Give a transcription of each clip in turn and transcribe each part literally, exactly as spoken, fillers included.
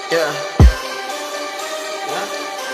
Yeah. Yeah.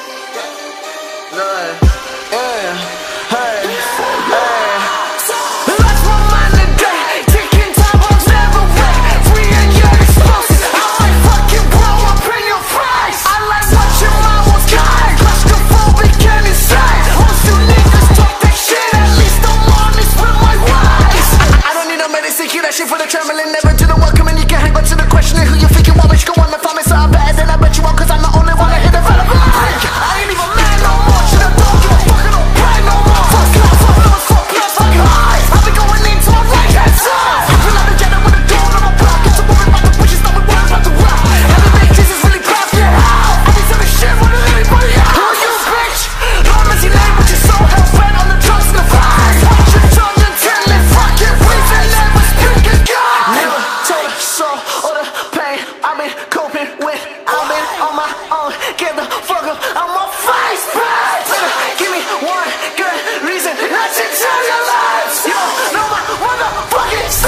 No. Yeah. Hey. Hey. Lost my mind today. Ticking time bombs never wait. Free and you're explosive. I might fucking blow up in your face. I like watching my walls die. Claustrophobic and insane. Most you niggas talk that shit. At least I'm honest with my ways. I, I don't need no medicine. Hear that shit for the trembling. Never to the welcome and you can hang. But to the questioning who you think you want. Which go on the promise so I better than I bet you won't. Cause I'm the only one that hit the relevant. I ain't even mad no more. Should have told you I'm fucking on pride no more. Fuck up, fuck up, fuck up, fuck highs. I'll be going into my right hand side. I feel like Legendado with a dawn on my block. Get so worried about the bushes, not with words about the rock. Every big Jesus really proud of your house. I be telling shit more than anybody else. Who you bitch? Long as you lame with your soul hell bent on the drugs and the vibes. Watch your tongue and tell it, fuck it, breathe and never speak again. Never told a soul or the pain I've been coping with. I've been on my own. Get the fuck up on my face, bitch. Give me one good reason not to tell your lies. You know my motherfucking